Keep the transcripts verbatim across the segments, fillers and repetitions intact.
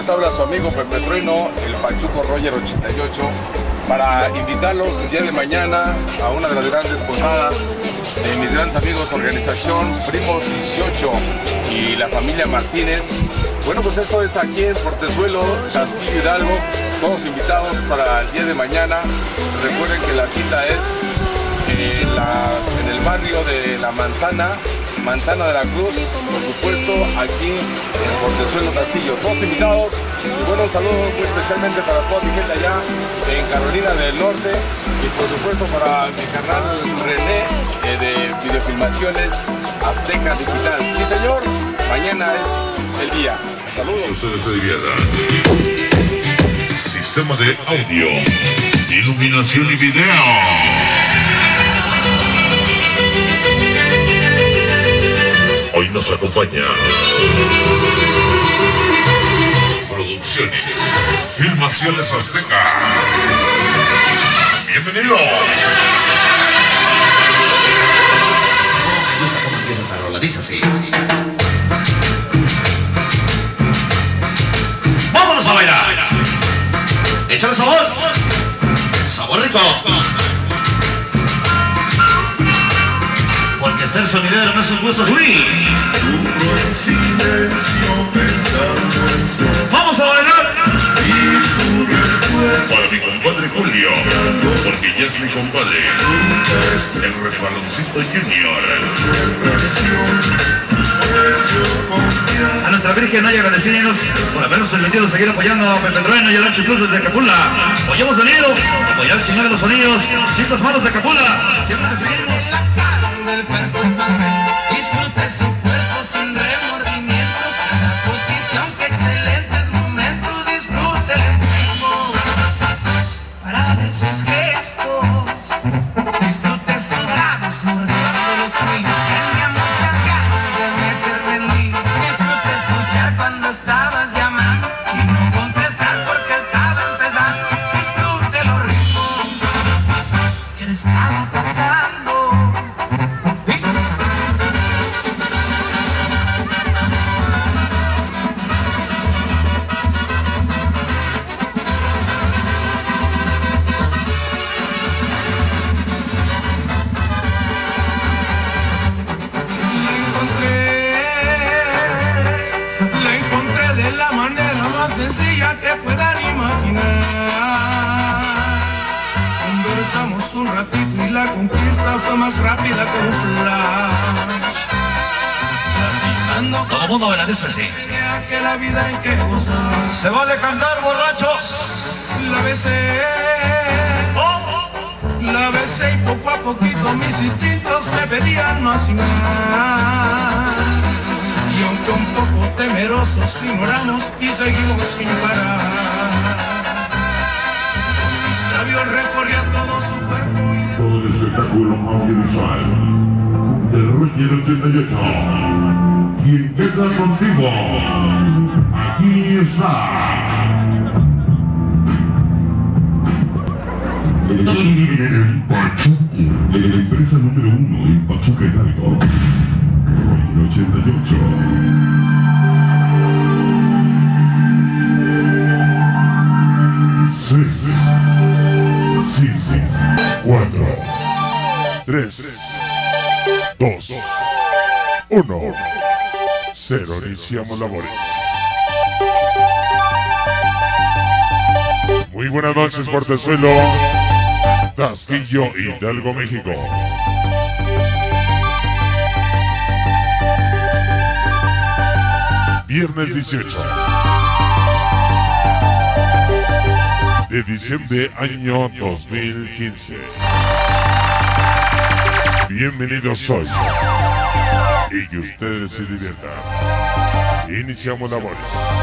les habla su amigo Pepe Trueno, el Pachuco Roger ochenta y ocho, para invitarlos el día de mañana a una de las grandes posadas de mis grandes amigos, organización Primos dieciocho y la familia Martínez. Bueno, pues esto es aquí en Portezuelo, Casquillo Hidalgo, todos invitados para el día de mañana. Recuerden que la cita es en, la, en el barrio de La Manzana, Manzana de la Cruz, por supuesto, aquí en Portezuelo, Casquillo. Todos invitados. Y bueno, un saludo muy especialmente para toda mi gente allá en Carolina del Norte. Y por supuesto para mi canal René eh, de videofilmaciones Azteca Digital. Sí, señor, mañana es el día. Saludos. Ustedes se diviertan. Sistema de audio, iluminación y video. Hoy nos acompaña Producciones, Filmaciones Azteca. Bienvenido. Me gusta cómo empieza esa rola, dice así. ¡Vámonos a bailar! ¡Échale sabor! ¡Sabor rico! Porque ser sonidero no es un gusto, Luis. ¡Vamos a bailar! Para mi compadre Julio, porque ya es mi compadre, el Resbaloncito Junior. A nuestra Virgen hay agradecidos por habernos permitido seguir apoyando a Pepe Trueno y el Ancho Cruz desde Capula. Hoy hemos venido a apoyar el chingón de los sonidos, cintas manos de Capula. Siempre que seguimos. Disfrute su cuerpo sin remordimientos, cada posición que excelentes momentos, disfrute el espejo para ver sus gestos, disfrute sus labios mordiendo los míos, tenía muchas ganas de meterme en mí, disfrute escuchar cuando estabas llamando y no contestar porque estaba empezando, disfrute lo rico que le estaba pasando. Sencilla que puedan imaginar. Conversamos un ratito y la conquista fue más rápida que un flash. Todo el mundo baila, dice así. Que la vida hay que gozar. Se vale cantar, borrachos. La besé, la besé y poco a poquito mis instintos me pedían más y más. Y aunque un poco temerosos ignoramos y seguimos sin parar. Mis labios recorrían todo su cuerpo y de... Todo el espectáculo audiovisual de Roger ochenta y ocho. Quien queda contigo, aquí está. El Pachuco, la empresa número uno en Pachuca Hidalgo. Roger ochenta y ocho. cuatro, tres, dos, uno, cero. Iniciamos labores. Muy buenas noches, Portezuelo, Casquillo, Hidalgo, México. Viernes dieciocho de diciembre año dos mil quince. Bienvenidos hoy y que ustedes se diviertan. Iniciamos labores.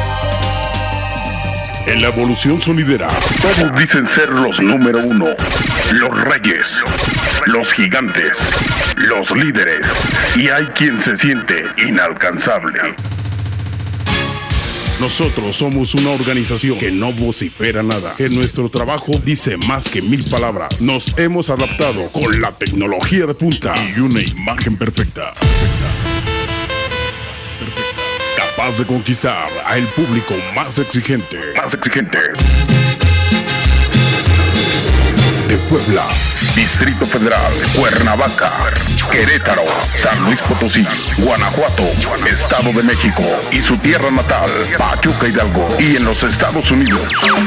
En la evolución sonidera, todos dicen ser los número uno, los reyes, los gigantes, los líderes, y hay quien se siente inalcanzable. Nosotros somos una organización que no vocifera nada, que nuestro trabajo dice más que mil palabras. Nos hemos adaptado con la tecnología de punta y una imagen perfecta. Perfecta. Perfecta. capaz de conquistar a el público más exigente. Más exigente. De Puebla, Distrito Federal, Cuernavaca, Querétaro, San Luis Potosí, Guanajuato, Estado de México y su tierra natal, Pachuca Hidalgo, y en los Estados Unidos.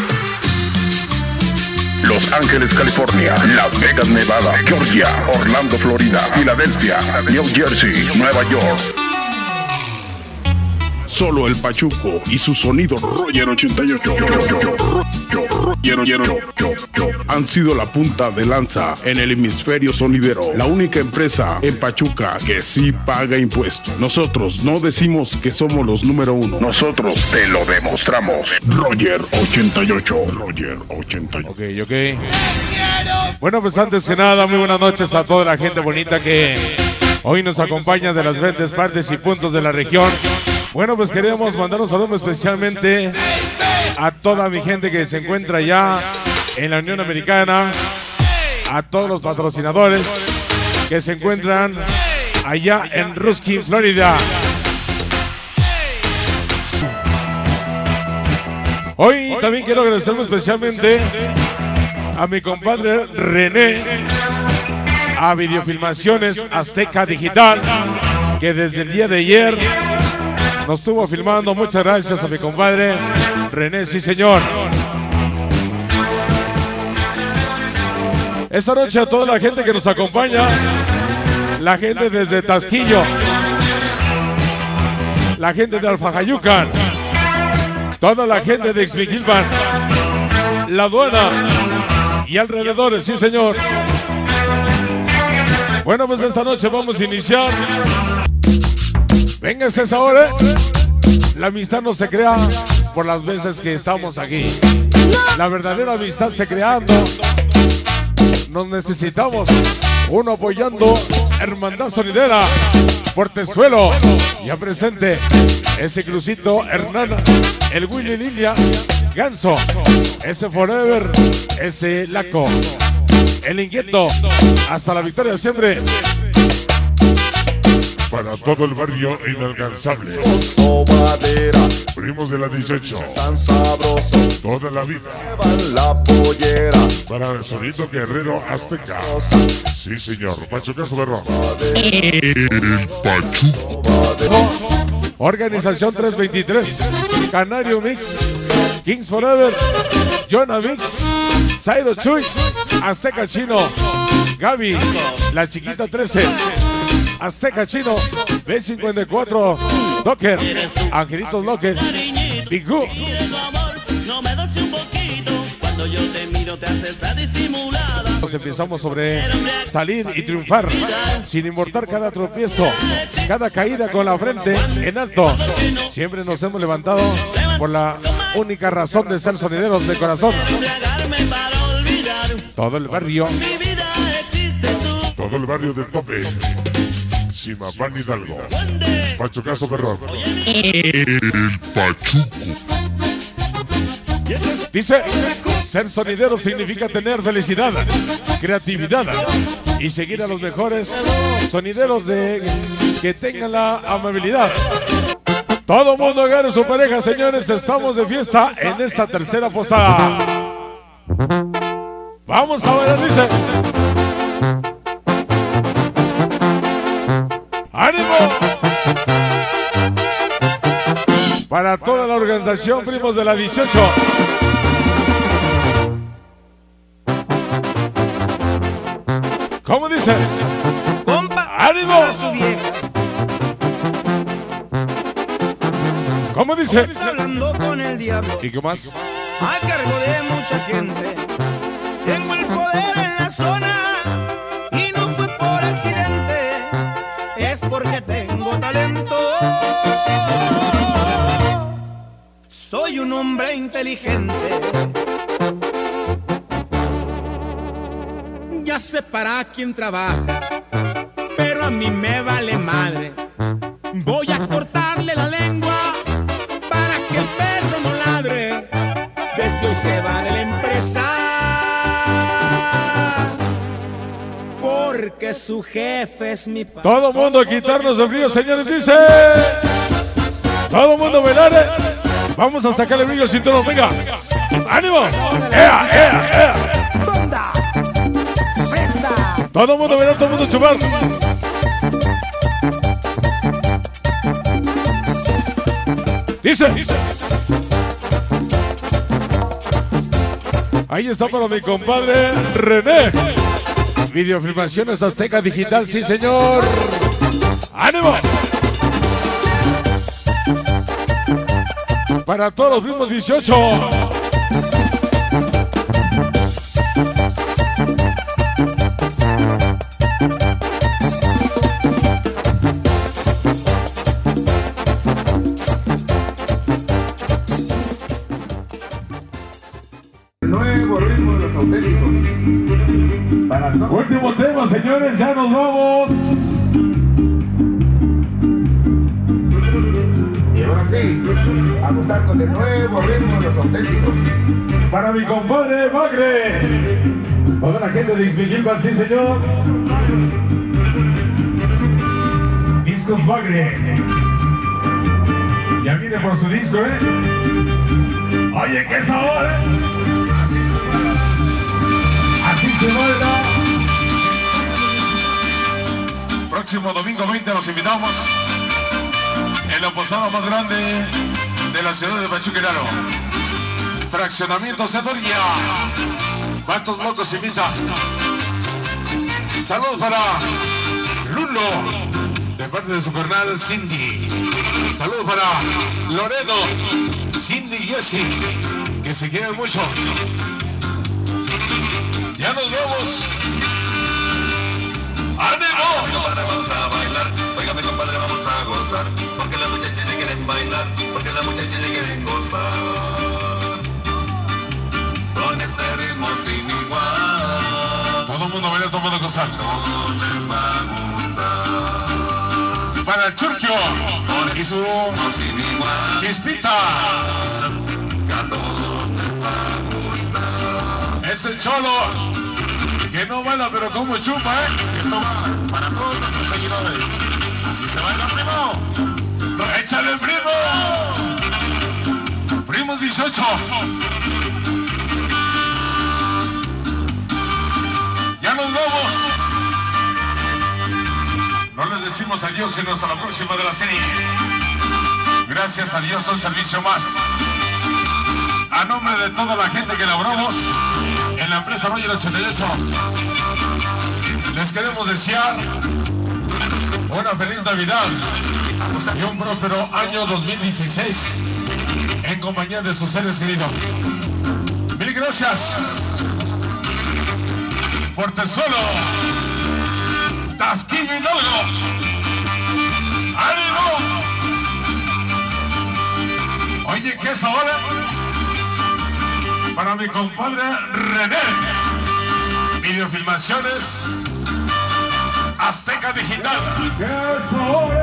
Los Ángeles, California, Las Vegas, Nevada, Georgia, Orlando, Florida, Filadelfia, New Jersey, Nueva York. Solo el Pachuco y su sonido Roger ochenta y ocho han sido la punta de lanza en el hemisferio sonidero. La única empresa en Pachuca que sí paga impuestos. Nosotros no decimos que somos los número uno. Nosotros te lo demostramos. Roger ochenta y ocho. Roger ochenta y ocho. Ok, ok. Bueno, pues antes que nada, muy buenas noches a toda la gente bonita que hoy nos acompaña de las diferentes partes y puntos de la región. Bueno, pues queremos mandar un saludo especialmente a toda mi gente que se encuentra ya en la Unión Americana, a todos los patrocinadores que se encuentran allá en Ruskin, Florida. Hoy también quiero agradecerme especialmente a mi compadre René, a Videofilmaciones Azteca Digital, que desde el día de ayer nos estuvo filmando. Muchas gracias a mi compadre René, sí señor. Esta noche a toda la gente que nos acompaña, la gente desde Tasquillo, la gente de Alfajayucan, toda la gente de Ixmiquilpan, La Aduana y alrededores, sí señor. Bueno, pues esta noche vamos a iniciar. Venga, es esa hora. La amistad no se crea por las veces que estamos aquí. La verdadera amistad se creando. Nos necesitamos uno apoyando. Hermandad Sonidera, Portezuelo, ya presente. Ese Crucito, Hernán, el Willy Lilia, Ganso, ese Forever, ese Laco, el Inquieto, hasta la victoria siempre. Para todo el barrio inalcanzable. Madera, Primos de la dieciocho. tan sabroso, Toda la vida. llevan la pollera. Para el sonido guerrero azteca. Sí, señor. Pachucazo Berrón. El Pachuco. Organización trescientos veintitrés, Canario Mix, Kings Forever, Jonah Mix, Saido Chuy, Azteca Chino, Gaby, La Chiquita trece, Azteca Chino, B cincuenta y cuatro, Docker, Angelitos Locker, Big Gu. Nos empezamos sobre salir y triunfar, sin importar cada tropiezo, cada caída con la frente en alto. Siempre nos hemos levantado por la única razón de ser sonideros de corazón. Todo el barrio. Todo el barrio del tope. Simapán Hidalgo. Pachucazo Berrón. El Pachuco. Dice, ser sonidero significa tener felicidad, creatividad y seguir a los mejores sonideros de que tengan la amabilidad. Todo mundo agarre su pareja, señores. Estamos de fiesta en esta tercera posada. Vamos a ver, dice. ¡Ánimo! Para toda la organización Primos de la dieciocho. ¿Cómo dice? Compa, ¡Ánimo! a su vieja. ¿Cómo dice? Está hablando con el diablo. ¿Y qué más? A cargo de mucha gente. Tengo el poder en la zona y no fue por accidente. Es porque tengo talento. Soy un hombre inteligente. Ya sé para quién trabaja, pero a mí me vale madre. Voy a cortarle la lengua para que el perro no ladre. Desde hoy se va de la empresa porque su jefe es mi padre. Todo mundo a quitarnos el frío, señores, dice. Todo el mundo bailar. eh. Vamos a sacarle brillo al cinturón. Venga. ¡Ánimo! ¡Ea, ea, ea! Todo el mundo bailar, todo el mundo chupar. Dice, dice. Ahí está para mi compadre René. Videofilmaciones Azteca Digital, sí señor. ¡Ánimo! Para todos los mismos dieciocho. Nuevo ritmo de los auténticos. Para todos. Último tema, señores, ya nos vamos. Y ahora sí, a gozar con el nuevo ritmo de los auténticos. Para mi compadre Bagre. Toda la gente de Ixmiquilpan, sí señor. Discos Bagre. Ya viene por su disco, ¿eh? Oye, qué sabor, ¿eh? Así se baila. Así se baila. Próximo domingo veinte los invitamos en la posada más grande de la ciudad de Pachuca Hidalgo. Fraccionamiento Cedoria. ¿Cuántos locos invitan? Saludos para Lulo, de parte de su carnal Cindy. Saludos para Loredo, Cindy y Jessie, que se quieren mucho. Ya nos vemos. ¡Ánimo! Compadre, vamos a bailar, óigame compadre, vamos a gozar, porque las muchachas le quieren bailar, porque las muchachas le quieren gozar, con este ritmo sin igual, Todo el mundo baila, todo el mundo gozar. todos les va a gustar, Para el Churcho y su no sin igual, chispita. que a todos les va a gustar. Es el Cholo, que no baila pero como chupa, ¿eh? Esto va para todos nuestros seguidores, así se baila, primo. ¡Échale, primo! Primos dieciocho. Ya nos vamos. No les decimos adiós sino hasta la próxima de la serie. Gracias a Dios, un servicio más. A nombre de toda la gente que elaboramos en la empresa Roger ochenta y ocho, les queremos desear una feliz Navidad y un próspero año dos mil dieciséis en compañía de sus seres queridos. Mil gracias. Portezuelo, Tasquillo Hidalgo. ¡Ánimo! Oye, ¿qué es ahora? Para mi compadre René. Videofilmaciones Azteca Digital. ¡Qué sabor!